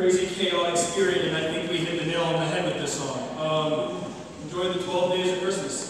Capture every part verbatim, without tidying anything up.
crazy, chaotic spirit, and I think we hit the nail on the head with this song. Um, enjoy the twelve days of Christmas.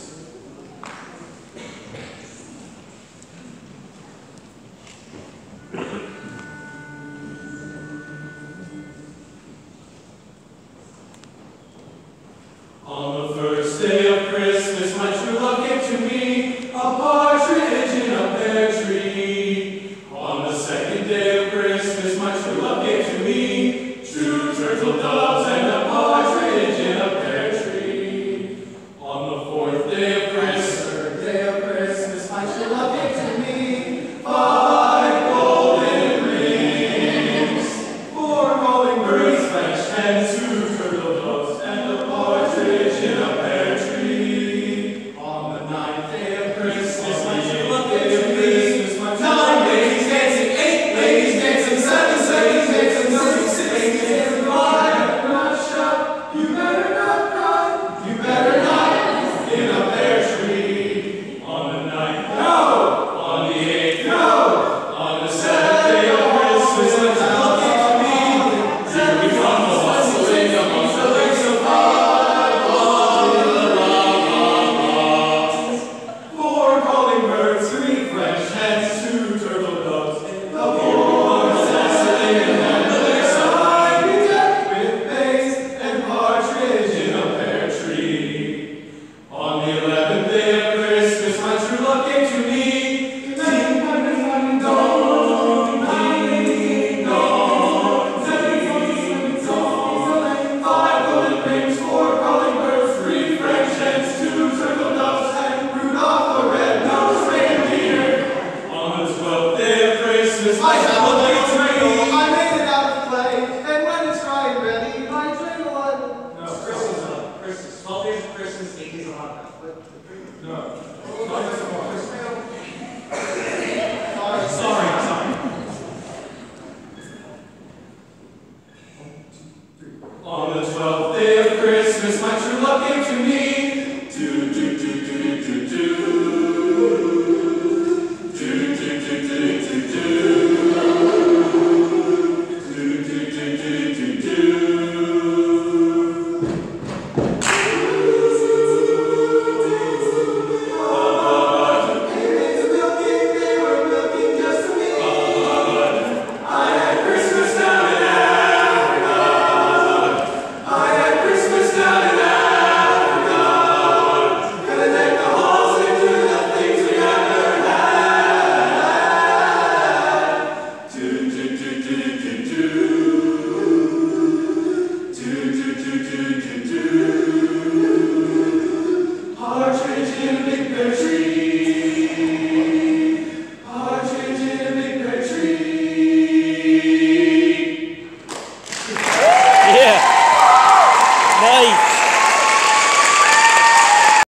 On the first day of Christmas, my true love gave to me a partridge in a pear tree. On the second day of Christmas, my true love gave to me two turtle doves and a partridge in a pear tree. On the fourth day of Christmas, third day of Christmas, my true love gave to me five golden rings, four calling birds, French hens, two turtle doves, and a partridge in a pear tree. On the ninth day of Christmas, my true love gave to me nine ladies dancing, eight ladies dancing, seven ladies dancing, six, six ladies dancing, five. You better not shout, you better not cry, you better not in a pear tree. On the ninth, no. On the eighth, no. On the seventh day of Christmas, my true love gave to me. Here we come, the bustling amongst the lakes of five. Four calling birds, three French hens, two turtle doves, and the fourth nestling among the lakes of five, bedecked with maize and partridge in a pear tree. On the eleventh day of Christmas, my true love gave to me ding dong, ding dong, ding dong, five golden rings, four calling birds, three French hens, two turtle doves, and Rudolph the red-nosed reindeer. On the twelfth day of Christmas, my